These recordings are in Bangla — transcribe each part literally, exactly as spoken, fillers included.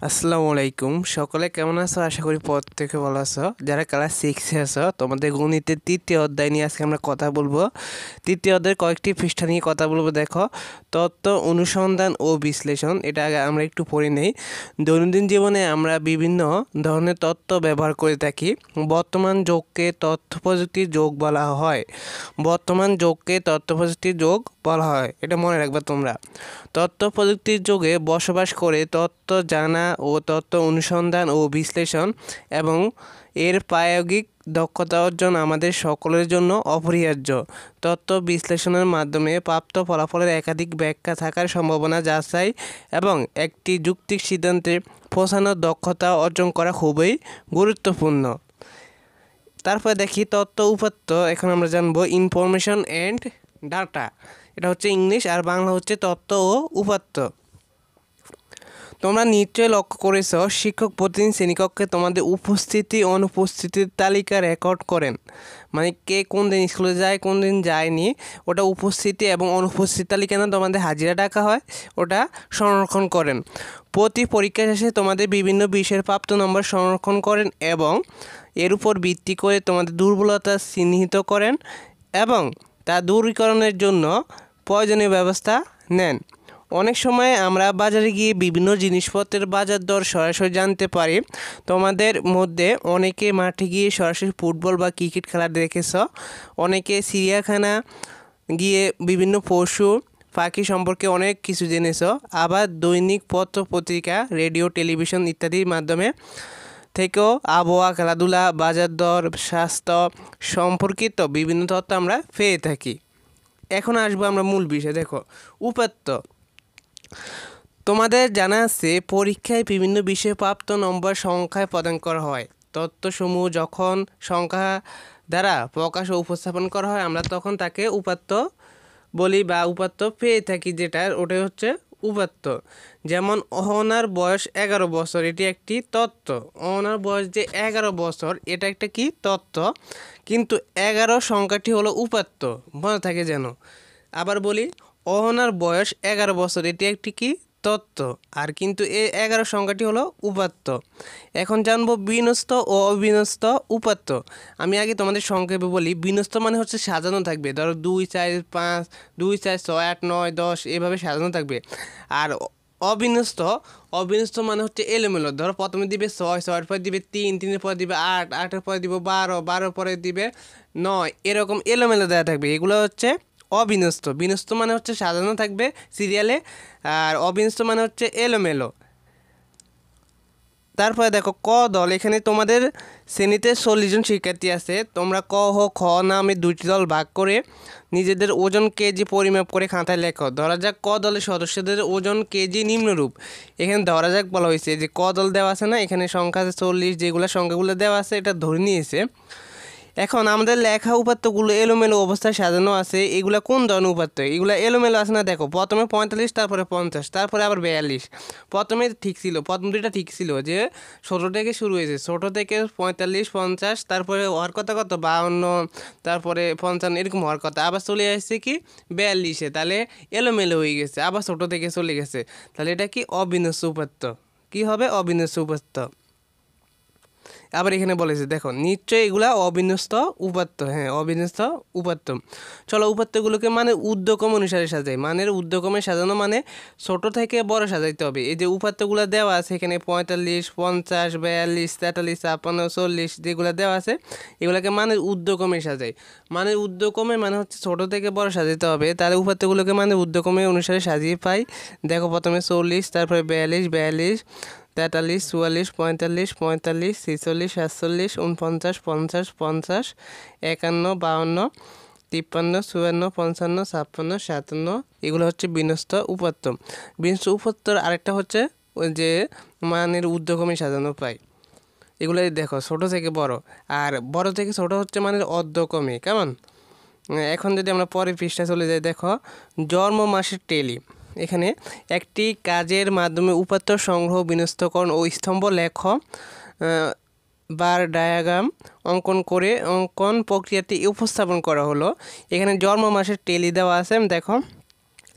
আসসালামু আলাইকুম সকলে কেমন আছো? আশা করি প্রত্যেকে ভালো আছো। যারা ক্লাস সিক্সে আছো তোমাদের গণিতের তৃতীয় অধ্যায় নিয়ে আজকে আমরা কথা বলবো। তৃতীয় অধ্যায়ের কয়েকটি পৃষ্ঠা নিয়ে কথা বলবো। দেখো, তত্ত্ব, অনুসন্ধান ও বিশ্লেষণ। এটা আগে আমরা একটু পড়ে নেই। দৈনন্দিন জীবনে আমরা বিভিন্ন ধরনের তত্ত্ব ব্যবহার করে থাকি। বর্তমান যুগকে তথ্য প্রযুক্তির যুগ বলা হয়। বর্তমান যুগকে তথ্য প্রযুক্তির যুগ বলা হয়, এটা মনে রাখবে তোমরা। তথ্য প্রযুক্তির যুগে বসবাস করে তথ্য জানা ও তথ্য অনুসন্ধান ও বিশ্লেষণ এবং এর প্রায়োগিক দক্ষতা অর্জন আমাদের সকলের জন্য অপরিহার্য। তথ্য বিশ্লেষণের মাধ্যমে প্রাপ্ত ফলাফলের একাধিক ব্যাখ্যা থাকার সম্ভাবনা যাচাই এবং একটি যুক্তিক সিদ্ধান্তে পৌঁছানোর দক্ষতা অর্জন করা খুবই গুরুত্বপূর্ণ। তারপরে দেখি তথ্য উপাত্ত। এখন আমরা জানবো ইনফরমেশন অ্যান্ড ডাটা। এটা হচ্ছে ইংলিশ, আর বাংলা হচ্ছে তথ্য ও উপাত্ত। তোমরা নিশ্চয়ই লক্ষ্য করেছ, শিক্ষক প্রতিদিন শ্রেণীকক্ষে তোমাদের উপস্থিতি অনুপস্থিতির তালিকা রেকর্ড করেন। মানে কে কোন দিন স্কুলে যায়, কোন দিন যায়নি, ওটা উপস্থিতি এবং অনুপস্থিতি তালিকা না তোমাদের হাজিরা ডাকা হয়, ওটা সংরক্ষণ করেন। প্রতি পরীক্ষা শেষে তোমাদের বিভিন্ন বিষয়ের প্রাপ্ত নম্বর সংরক্ষণ করেন এবং এর উপর ভিত্তি করে তোমাদের দুর্বলতা চিহ্নিত করেন এবং তা দূরীকরণের জন্য প্রয়োজনীয় ব্যবস্থা নেন। অনেক সময় আমরা বাজারে গিয়ে বিভিন্ন জিনিসপত্রের বাজার দর সরাসরি জানতে পারি। তোমাদের মধ্যে অনেকে মাঠে গিয়ে সরাসরি ফুটবল বা ক্রিকেট খেলা দেখেছ, অনেকে চিড়িয়াখানা গিয়ে বিভিন্ন পশু পাখি সম্পর্কে অনেক কিছু জেনেছ, আবার দৈনিক পত্র পত্রিকা, রেডিও, টেলিভিশন ইত্যাদির মাধ্যমে থেকেও আবহাওয়া, খেলাধুলা, বাজার দর, স্বাস্থ্য সম্পর্কিত বিভিন্ন তথ্য আমরা পেয়ে থাকি। এখন আসবো আমরা মূল বিষয়। দেখো, উপাত্ত। তোমাদের জানা আছে পরীক্ষায় বিভিন্ন বিষয়ে প্রাপ্ত নম্বর সংখ্যায় প্রদান করা হয়। তথ্যসমূহ যখন সংখ্যা দ্বারা প্রকাশ ও উপস্থাপন করা হয় আমরা তখন তাকে উপাত্ত বলি বা উপাত্ত পেয়ে থাকি, যেটা ওটাই হচ্ছে উপাত্ত। যেমন অহনার বয়স এগারো বছর, এটি একটি তথ্য। অহনার বয়স যে এগারো বছর এটা একটা কি তথ্য, কিন্তু এগারো সংখ্যাটি হলো উপাত্ত, মনে থাকে যেন। আবার বলি, অহনার বয়স এগারো বছর এটি একটি কি তথ্য, আর কিন্তু এই এগারো সংখ্যাটি হলো উপাত্ত। এখন জানবো বিন্যস্ত ও অবিন্যস্ত উপাত্ত। আমি আগে তোমাদের সংক্ষেপে বলি। বিন্যস্ত মানে হচ্ছে সাজানো থাকবে, ধরো দুই চার পাঁচ, দুই চার ছয় আট নয় দশ এভাবে সাজানো থাকবে। আর অবিন্যস্ত অবিন্যস্ত মানে হচ্ছে এলোমেলো, ধরো প্রথমে দিবে ছয়, ছয়ের পরে দিবে তিন, তিনের পরে দিবে আট, আটের পরে দিবে বারো, বারোর পরে দিবে নয়, এরকম এলোমেলো দেওয়া থাকবে। এগুলো হচ্ছে অবিন্যস্ত। বিন্যস্ত মানে হচ্ছে সাজানো থাকবে সিরিয়ালে, আর অবিন্যস্ত মানে হচ্ছে এলোমেলো। তারপরে দেখো ক দল। এখানে তোমাদের শ্রেণীতে চল্লিশ জন শিক্ষার্থী আছে। তোমরা ক হ খ নামে দুইটি দল ভাগ করে নিজেদের ওজন কেজি পরিমাপ করে খাতায় লেখো। ধরা যাক ক দলের সদস্যদের ওজন কেজি নিম্নরূপ। এখানে ধরা যাক বলা হয়েছে যে ক দল দেওয়া আছে না, এখানে সংখ্যা চল্লিশ, যেগুলো সংখ্যাগুলো দেওয়া আছে এটা ধরে নিয়েছে। এখন আমাদের লেখা উপাত্তগুলো এলোমেলো অবস্থায় সাজানো আছে। এগুলো কোন ধরনের উপাত্ত? এগুলো এলোমেলো আছে না। দেখো, প্রথমে পঁয়তাল্লিশ, তারপরে পঞ্চাশ, তারপরে আবার বিয়াল্লিশ। প্রথমে ঠিক ছিল, প্রথম দুইটা ঠিক ছিল যে ছোটো থেকে শুরু হয়েছে, ছোটো থেকে পঁয়তাল্লিশ, পঞ্চাশ, তারপরে হওয়ার কথা কত বাউন্ন, তারপরে পঞ্চান্ন, এরকম হওয়ার কথা। আবার চলে আসছে কি বিয়াল্লিশে, তাহলে এলোমেলো হয়ে গেছে, আবার ছোটো থেকে চলে গেছে। তাহলে এটা কি অবিন্যস্ত উপাত্ত। কি হবে? অবিন্যস্ত উপাত্ত। আবার এখানে বলেছে, দেখো নিশ্চয়ই এগুলা অবিন্যস্ত উপাত্ত। হ্যাঁ, অবিন্যস্ত উপাত্ত। চলো, উপাত্তগুলোকে মানে উদ্যক্রম অনুসারে সাজাই। মানের উদ্যক্রমে সাজানো মানে ছোট থেকে বড় সাজাইতে হবে। এই যে উপাত্তগুলো দেওয়া আছে এখানে পঁয়তাল্লিশ, পঞ্চাশ, বিয়াল্লিশ, তেতাল্লিশ, ছাপ্পান্ন, চল্লিশ যেগুলো দেওয়া আছে এগুলোকে মানের উদ্যক্রমে সাজাই। মানের উদ্যক্রমে মানে হচ্ছে ছোট থেকে বড় সাজাইতে হবে। তাহলে উপাত্তগুলোকে মানে উদ্যক্রমে অনুসারে সাজিয়ে পাই। দেখো, প্রথমে চল্লিশ, তারপরে বিয়াল্লিশ, বিয়াল্লিশ, তেতাল্লিশ, চুয়াল্লিশ, পঁয়তাল্লিশ, পঁয়তাল্লিশ, ছেচল্লিশ, সাতচল্লিশ, উনপঞ্চাশ, পঞ্চাশ, পঞ্চাশ, একান্ন, বাউন্ন, তিপ্পান্ন, চুয়ান্ন, পঞ্চান্ন, ছাপ্পান্ন, সাতান্ন, এগুলো হচ্ছে বিন্যস্ত উপাত্ত। বিন্যস্ত উপাত্তর আরেকটা হচ্ছে ওই যে মানের ঊর্ধ্বক্রমে সাজানো পাই। এগুলো দেখো ছোট থেকে বড়, আর বড় থেকে ছোট হচ্ছে মানের অর্ধক্রমে। কেমন? এখন যদি আমরা পরের পৃষ্ঠায় চলে যাই, দেখো জন্ম মাসের টেলি। এখানে একটি কাজের মাধ্যমে উপাত্ত সংগ্রহ, বিন্যস্তকরণ ও স্তম্ভ লেখ বার ডায়াগ্রাম অঙ্কন করে অঙ্কন প্রক্রিয়াটি উপস্থাপন করা হলো। এখানে জন্ম মাসের টেলি দেওয়া আছে। দেখো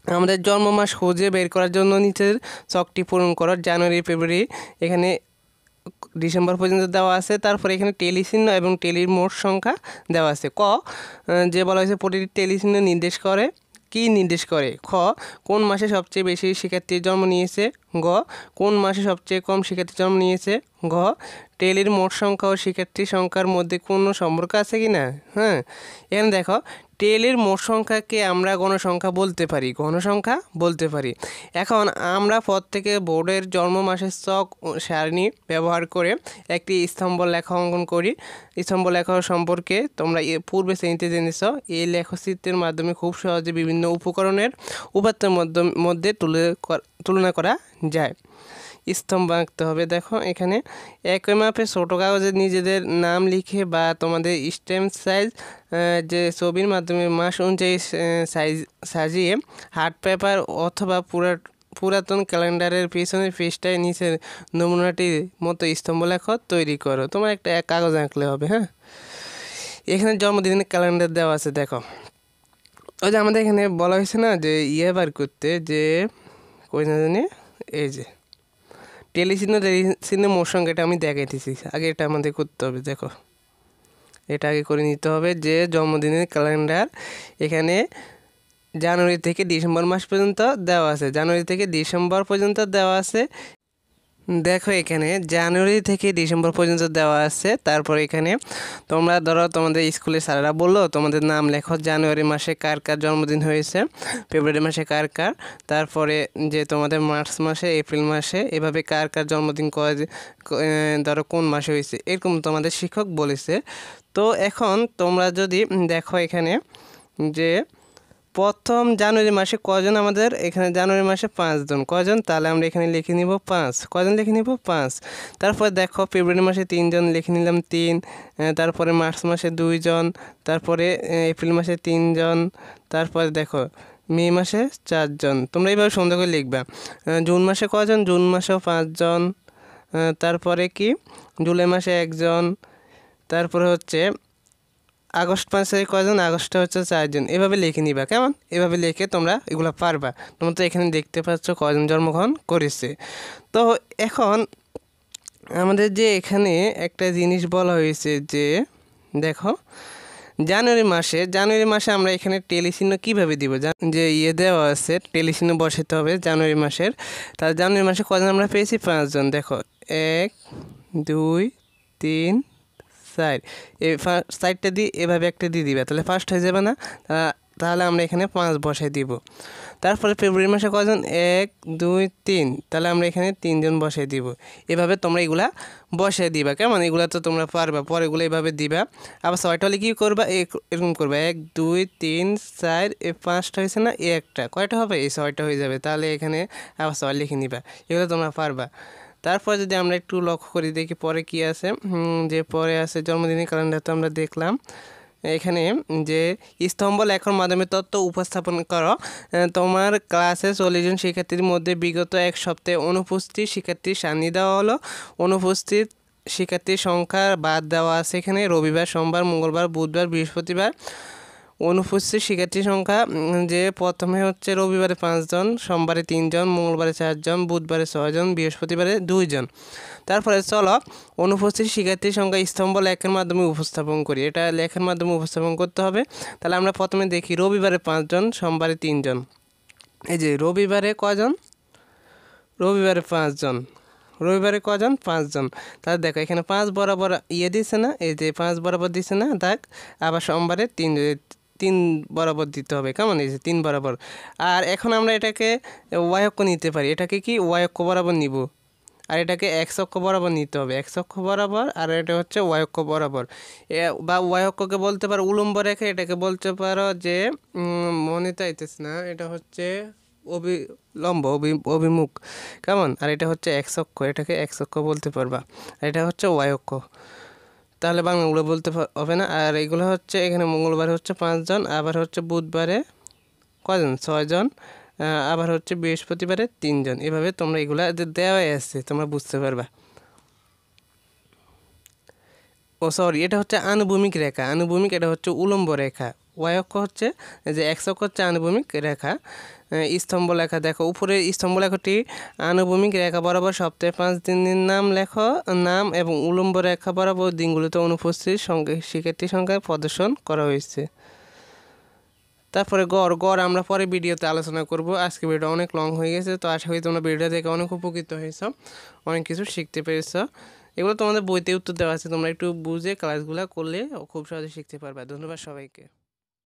আমাদের জন্ম মাস খুঁজে বের করার জন্য নিচের ছকটি পূরণ করো। জানুয়ারি ফেব্রুয়ারি এখানে ডিসেম্বর পর্যন্ত দেওয়া আছে। তারপরে এখানে টেলিচিহ্ন এবং টেলির মোট সংখ্যা দেওয়া আছে। ক যে বলা হয়েছে প্রতিটি টেলিচিহ্ন নির্দেশ করে, কি নির্দেশ করে? খ কোন মাসে সবচেয়ে বেশি শিক্ষার্থীর জন্ম নিয়েছে? গ কোন মাসে সবচেয়ে কম শিক্ষার্থীর জন্ম নিয়েছে? ঘ টেলির মোট সংখ্যা ও শিক্ষার্থীর সংখ্যার মধ্যে কোনো সম্পর্ক আছে কি না? হ্যাঁ, এখানে দেখো টেলির মোট সংখ্যাকে আমরা গণসংখ্যা বলতে পারি, গণসংখ্যা বলতে পারি। এখন আমরা প্রত্যেকে বোর্ডের জন্ম মাসের ছক সারণী ব্যবহার করে একটি স্তম্ভ লেখা অঙ্কন করি। স্তম্ভ লেখা সম্পর্কে তোমরা পূর্বে শ্রেণীতে জেনেছ। এই লেখচিত্রের মাধ্যমে খুব সহজে বিভিন্ন উপকরণের উপাত্তের মধ্যে তুলে তুলনা করা যায়। স্তম্ভ আঁকতে হবে। দেখো এখানে একই মাপে ছোটো কাগজে নিজেদের নাম লিখে বা তোমাদের স্ট্যাম্প সাইজ যে ছবির মাধ্যমে মাস অনুযায়ী সাইজ সাজিয়ে হার্ড পেপার অথবা পুরা পুরাতন ক্যালেন্ডারের পিছনের পৃষ্ঠায় নিচের নমুনাটির মতো স্তম্ভ লেখ তৈরি করো। তোমার একটা কাগজ আঁকলে হবে। হ্যাঁ, এখানে জন্মদিনের ক্যালেন্ডার দেওয়া আছে। দেখো ওই যে আমাদের এখানে বলা হয়েছে না যে ইয়ে বার করতে, যে কই না জানি এই যে টেলিচিহ্ন টেলিচিহ্ন মোট সংখ্যা, এটা আমি দেখাইতেছি। আগে এটা আমাদের করতে হবে। দেখো এটা আগে করে নিতে হবে যে জন্মদিনের ক্যালেন্ডার এখানে জানুয়ারি থেকে ডিসেম্বর মাস পর্যন্ত দেওয়া আছে। জানুয়ারি থেকে ডিসেম্বর পর্যন্ত দেওয়া আছে। দেখো এখানে জানুয়ারি থেকে ডিসেম্বর পর্যন্ত দেওয়া আছে। তারপর এখানে তোমরা ধরো তোমাদের স্কুলের স্যারেরা বললো তোমাদের নাম লেখো, জানুয়ারি মাসে কার কার জন্মদিন হয়েছে, ফেব্রুয়ারি মাসে কার কার, তারপরে যে তোমাদের মার্চ মাসে, এপ্রিল মাসে, এভাবে কার কার জন্মদিন ধরো কোন মাসে হয়েছে, এরকম তোমাদের শিক্ষক বলেছে। তো এখন তোমরা যদি দেখো এখানে যে প্রথম জানুয়ারি মাসে কজন, আমাদের এখানে জানুয়ারি মাসে পাঁচজন, কজন? তাহলে আমরা এখানে লিখে নিব পাঁচ। কজন লিখে নিব? পাঁচ। তারপর দেখো ফেব্রুয়ারি মাসে তিনজন, লিখে নিলাম তিন। তারপরে মার্চ মাসে দুইজন, তারপরে এপ্রিল মাসে তিনজন, তারপরে দেখো মে মাসে চারজন। তোমরা এইভাবে সুন্দর করে লিখবা। জুন মাসে কজন? জুন মাসেও পাঁচজন। তারপরে কি জুলাই মাসে একজন। তারপরে হচ্ছে আগস্ট মাসে কজন? আগস্টে হচ্ছে চারজন। এভাবে লিখে নিবা, কেমন? এভাবে লিখে তোমরা এগুলো পারবা। তোমরা তো এখানে দেখতে পাচ্ছ কজন জন্মগ্রহণ করেছে। তো এখন আমাদের যে এখানে একটা জিনিস বলা হয়েছে যে দেখো জানুয়ারি মাসে জানুয়ারি মাসে আমরা এখানে টেলিচিহ্ন কীভাবে দিব, যে ইয়ে দেওয়া আছে টেলিচিহ্ন বসাতে হবে জানুয়ারি মাসের। তাহলে জানুয়ারি মাসে কজন আমরা পেয়েছি? পাঁচজন। দেখো এক দুই তিন চার, এই সাইডটা দিয়ে এভাবে একটা দিয়ে দিবে, তাহলে ফার্স্ট হয়ে যাবে না? তাহলে আমরা এখানে পাঁচ বসাই দিব। তারপরে ফেব্রুয়ারি মাসে কজন? এক দুই তিন, তাহলে আমরা এখানে তিনজন বসাই দিব। এভাবে তোমরা এগুলা বসাই দিবা, কেমন? এগুলা তো তোমরা পারবা, পরে এগুলো এভাবে দিবা। আবার ছয়টা হলে কী করবা? এরকম করবা, এক দুই তিন চার, এ পাঁচটা হয়েছে না, এ একটা, কয়টা হবে? এই ছয়টা হয়ে যাবে। তাহলে এখানে আবার ছয় লিখে নিবা। এগুলো তোমরা পারবা। তারপর যদি আমরা একটু লক্ষ্য করি দেখি পরে কি আছে, যে পরে আছে জন্মদিনের ক্যালেন্ডার তো আমরা দেখলাম। এখানে যে স্তম্ভ লেখার মাধ্যমে তথ্য উপস্থাপন করো। তোমার ক্লাসে চল্লিশ জন শিক্ষার্থীর মধ্যে বিগত এক সপ্তাহে অনুপস্থিত শিক্ষার্থীর সান্নি দেওয়া হলো। অনুপস্থিত শিক্ষার্থীর সংখ্যা বাদ দেওয়া আছে এখানে রবিবার, সোমবার, মঙ্গলবার, বুধবার, বৃহস্পতিবার। অনুপস্থিত শিক্ষার্থীর সংখ্যা যে প্রথমে হচ্ছে রবিবারে পাঁচজন, সোমবারে তিনজন, মঙ্গলবারে চারজন, বুধবারে ছয়জন, বৃহস্পতিবারে দুইজন। তারপরে চলো অনুপস্থিত শিক্ষার্থীর সংখ্যা স্তম্ভ লেখার মাধ্যমে উপস্থাপন করি। এটা লেখার মাধ্যমে উপস্থাপন করতে হবে। তাহলে আমরা প্রথমে দেখি রবিবারে পাঁচজন, সোমবারে তিনজন। এই যে রবিবারে কজন? রবিবারে পাঁচজন। রবিবারে কজন? পাঁচজন। তাহলে দেখো এখানে পাঁচ বরাবর ইয়ে দিচ্ছে না, এই যে পাঁচ বরাবর দিচ্ছে না দাগ। আবার সোমবারে তিন তিন বরাবর দিতে হবে, কেমন? এই যে তিন বরাবর। আর এখন আমরা এটাকে ওয়াই অক্ষ নিতে পারি। এটাকে কি ওয়াই অক্ষ বরাবর নিব, আর এটাকে এক্স অক্ষ বরাবর নিতে হবে, এক্স অক্ষ বরাবর। আর এটা হচ্ছে ওয়াই অক্ষ বরাবর, বা ওয়াই অক্ষকে বলতে পারো উলম্ব রেখা, এটাকে বলতে পারো যে মনে চাইতেছে না, এটা হচ্ছে অভিলম্ব অভিমুখ, কেমন? আর এটা হচ্ছে এক্স অক্ষ, এটাকে এক্স অক্ষ বলতে পারবা। আর এটা হচ্ছে ওয়াই অক্ষ। তাহলে বাংলাগুলো বলতে হবে না। আর এগুলো হচ্ছে এখানে মঙ্গলবারে হচ্ছে পাঁচজন, আবার হচ্ছে বুধবারে কজন? ছয়জন, আবার হচ্ছে বৃহস্পতিবারে তিনজন। এভাবে তোমরা এগুলা দেওয়াই আছে, তোমরা বুঝতে পারবা। ও সরি, এটা হচ্ছে আনুভূমিক রেখা, আনুভূমিক, এটা হচ্ছে উলম্ব রেখা। ওয়াই অক্ষ হচ্ছে যে এক্স অক্ষ হচ্ছে আনুভূমিক রেখা। স্তম্ভ লেখা দেখো, উপরের স্তম্ভ লেখাটি আনুভূমিক রেখা বরাবর সপ্তাহে পাঁচ দিনের নাম লেখো নাম এবং উলম্ব রেখা বরাবর দিনগুলিতে অনুপস্থিত সঙ্গে শিক্ষার্থী সংখ্যা প্রদর্শন করা হয়েছে। তারপরে গড় গড় আমরা পরে ভিডিওতে আলোচনা করব। আজকে ভিডিও অনেক লং হয়ে গেছে, তো আশা করি তোমরা ভিডিও দেখে অনেক উপকৃত হয়েছ, অনেক কিছু শিখতে পেরেছ। এগুলো তোমাদের বইতে উত্তর দেওয়া আছে, তোমরা একটু বুঝে ক্লাসগুলো করলে খুব সহজে শিখতে পারবে। ধন্যবাদ সবাইকে।